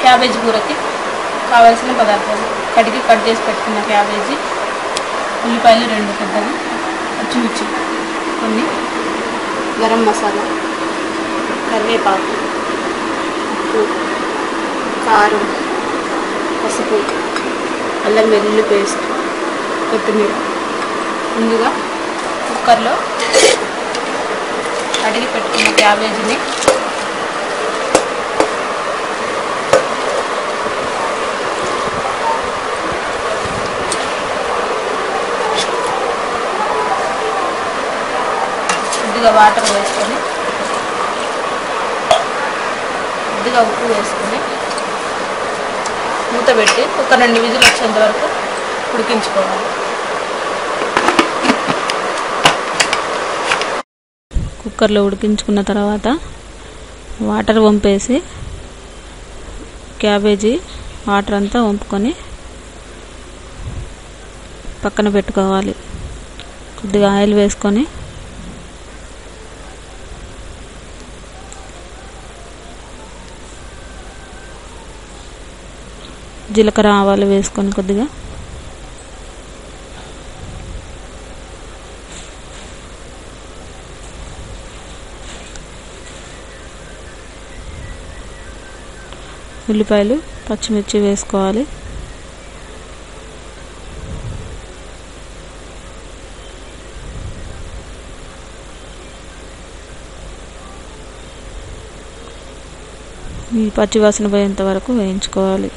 Cabbage కూరకి కావాల్సిన పదార్థాలు: కడిగి కట్ చేసి పెట్టుకున్న క్యాబేజీ, ఉల్లిపాయలు 2 పెద్దవి, పచ్చిమిర్చి కొన్ని, గరం మసాలా, కరివేపాకు, ఉప్పు, కారం, పసుపు, అల్లం వెల్లుల్లి పేస్ట్, కొత్తిమీర. ముందుగా కుక్కర్లో కడిగి పెట్టుకున్న క్యాబేజీని కొద్దిగా వాటర్ వేసుకొని, కొద్దిగా ఉప్పు వేసుకొని మూత పెట్టి ఒక 2 విజిల్ వచ్చేంత వరకు ఉడికించుకోవాలి. కుక్కర్లో ఉడికించుకున్న తర్వాత వాటర్ వంపేసి క్యాబేజీ వాటర్ అంతా వంపుకొని పక్కన పెట్టుకోవాలి. కొద్దిగా ఆయిల్ వేసుకొని జీలకర్ర ఆవాలు వేసుకొని కొద్దిగా ఉల్లిపాయలు పచ్చిమిర్చి వేసుకోవాలి. ఈ పచ్చివాసన పోయేంత వరకు వేయించుకోవాలి.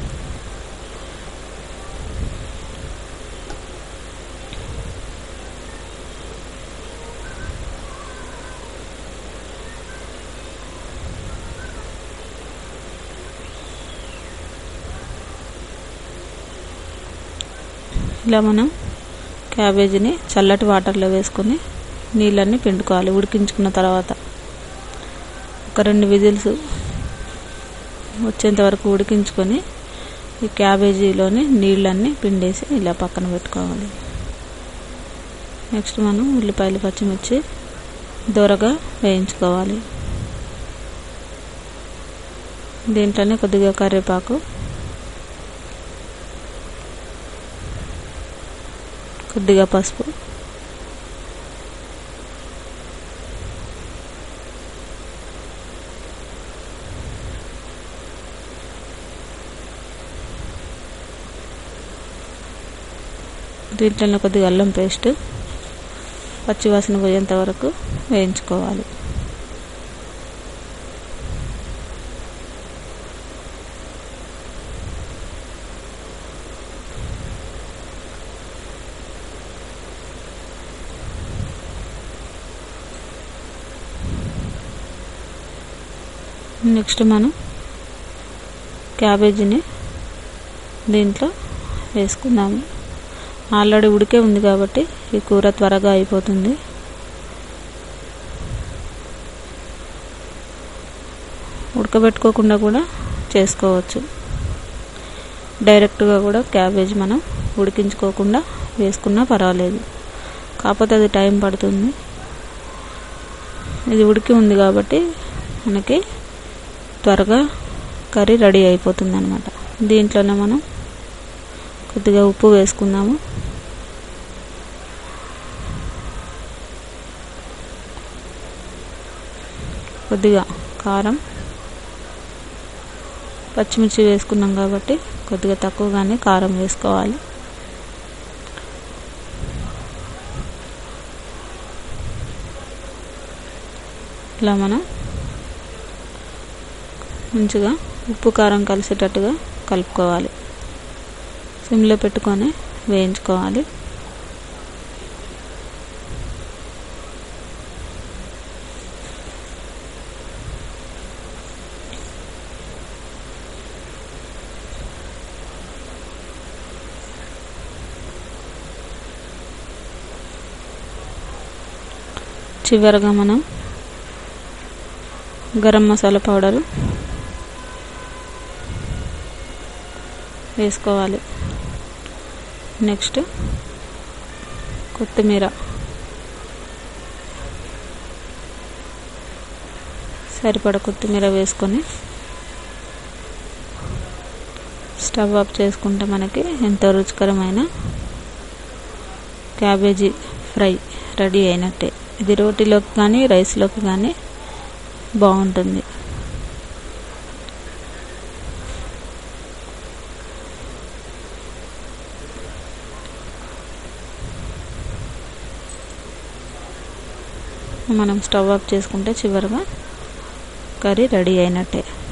ఇలా మనం క్యాబేజీని చల్లటి వాటర్లో వేసుకొని నీళ్ళన్నీ పిండుకోవాలి. ఉడికించుకున్న తర్వాత ఒక 2 విజిల్స్ వచ్చేంత వరకు ఉడికించుకొని ఈ క్యాబేజీలోని నీళ్ళన్నీ పిండేసి ఇలా పక్కన పెట్టుకోవాలి. నెక్స్ట్ మనం ఉల్లిపాయలు పచ్చిమిర్చి దోరగా వేయించుకోవాలి. దీంట్లోనే కొద్దిగా కరివేపాకు, కొద్దిగా పసుపు, దీంట్లో కొద్దిగా అల్లం పేస్ట్ పచ్చివాసన పోయేంత వరకు వేయించుకోవాలి. నెక్స్ట్ మనం క్యాబేజీని దీంట్లో వేసుకుందాము. ఆల్రెడీ ఉడికే ఉంది కాబట్టి ఈ కూర త్వరగా అయిపోతుంది. ఉడకబెట్టుకోకుండా కూడా చేసుకోవచ్చు. డైరెక్ట్గా కూడా క్యాబేజ్ మనం ఉడికించుకోకుండా వేసుకున్నా పర్వాలేదు, కాకపోతే అది టైం పడుతుంది. ఇది ఉడికి ఉంది కాబట్టి మనకి త్వరగా కర్రీ రెడీ అయిపోతుంది అన్నమాట. దీంట్లోనే మనం కొద్దిగా ఉప్పు వేసుకుందాము. కొద్దిగా కారం, పచ్చిమిర్చి వేసుకున్నాం కాబట్టి కొద్దిగా తక్కువగానే కారం వేసుకోవాలి. ఇలా మనం మంచిగా ఉప్పు కారం కలిసేటట్టుగా కలుపుకోవాలి. సిమ్లో పెట్టుకొని వేయించుకోవాలి. చివరగా మనం గరం మసాలా పౌడరు వేసుకోవాలి. నెక్స్ట్ కొత్తిమీర, సరిపడ కొత్తిమీర వేసుకొని స్టవ్ ఆఫ్ చేసుకుంటే మనకి ఎంతో రుచికరమైన క్యాబేజీ ఫ్రై రెడీ అయినట్టే. ఇది రోటీలోకి కానీ రైస్లోకి కానీ బాగుంటుంది. మనం స్టవ్ ఆఫ్ చేసుకుంటే చివరిగా కర్రీ రెడీ అయినట్టే.